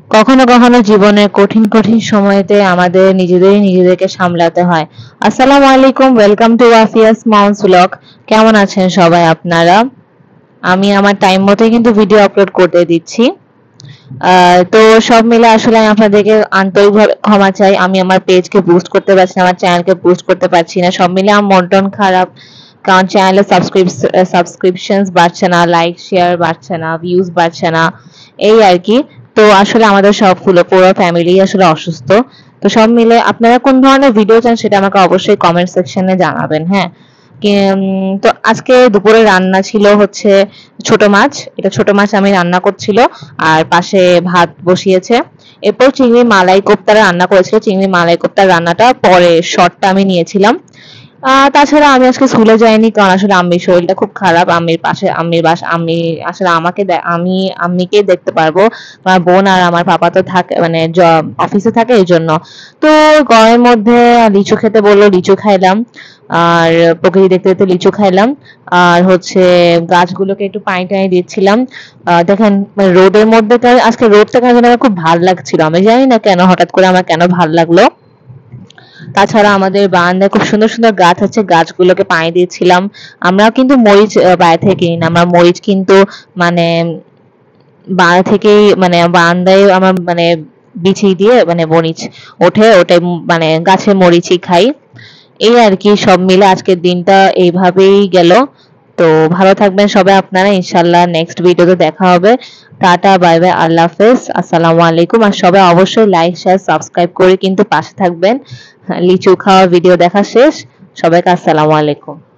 কখনো কখনো জীবনের কঠিন কঠিন সময়তে আমাদের নিজেদেরকে সামলাতে হয়। আসসালামু আলাইকুম, ওয়েলকাম টু ওয়াফিয়াস মাউন্স ব্লগ। কেমন আছেন সবাই আপনারা? আমি আমার টাইম মতোই কিন্তু ভিডিও আপলোড করতে দিচ্ছি। তো সব মিলে আসলে আমি আপনাদেরকে আন্তরিকভাবে ক্ষমা চাই। আমি আমার পেজকে বুস্ট করতে পারছি না, আমার চ্যানেলকে বুস্ট করতে পারছি না। সব মিলে আমার মন টন খারাপ, কারণ চ্যানেলে সাবস্ক্রিপশনস বাড়ছে না, লাইক শেয়ার বাড়ছে না, ভিউজ বাড়ছে না, এই আর কি। তো আসলে আমাদের সবগুলো পুরো ফ্যামিলি আসলে অসুস্থ। তো সব মিলে আপনারা কোন ধরনের ভিডিও চান সেটা আমাকে অবশ্যই কমেন্ট সেকশনে জানাবেন। হ্যাঁ, তো আজকে দুপুরে রান্না ছিল হচ্ছে ছোট মাছ। এটা ছোট মাছ আমি রান্না করছিল, আর পাশে ভাত বসিয়েছে। এরপর চিংড়ি মালাই কোপ্তা রান্না করেছিল। চিংড়ি মালাই কোপ্তার রান্নাটা পরে শর্টটা আমি নিয়েছিলাম। তাছাড়া আমি আজকে স্কুলে যাইনি, কারণ আসলে আম্মির শরীরটা খুব খারাপ। আম্মির পাশে আম্মি আসলে আমি আম্মিকেই দেখতে পারবো। আমার বোন আর আমার পাপা তো থাকে, মানে অফিসে থাকে, এই জন্য। তো গরমের মধ্যে লিচু খেতে বললো, লিচু খাইলাম। আর প্রকৃতি দেখতে দেখতে লিচু খাইলাম। আর হচ্ছে গাছগুলোকে একটু পানি টানি দিচ্ছিলাম। দেখেন, মানে রোদের মধ্যে আজকে রোদটা কেন জানি আমার খুব ভালো লাগছিল। আমি জানি না কেন, হঠাৎ করে আমার কেন ভালো লাগলো। তাছাড়া আমাদের বারান্দায় খুব সুন্দর সুন্দর গাছ আছে, গাছগুলোকে পানি দিয়েছিলাম। আমরা কিন্তু মরিচ বাইরে থেকে কিনি না, আমরা মরিচ কিন্তু মানে বাইরে থেকেই, মানে বারান্দায় আমার মানে বিছিয়ে দিয়ে মানে মরিচ ওঠে, ওটাই মানে গাছের মরিচই খাই। এই আর কি, সব মিলে আজকের দিনটা এইভাবেই গেল। তো ভালো থাকবেন সবাই আপনারা, ইনশাল্লাহ নেক্সট ভিডিওতে দেখা হবে। টাটা, বাই বাই, আল্লাহ হাফেজ, আসসালামু আলাইকুম। আর সবাই অবশ্যই লাইক শেয়ার সাবস্ক্রাইব করে কিন্তু পাশে থাকবেন। লিচু খাওয়া ভিডিও দেখা শেষ। সবাইকে আসসালামু আলাইকুম।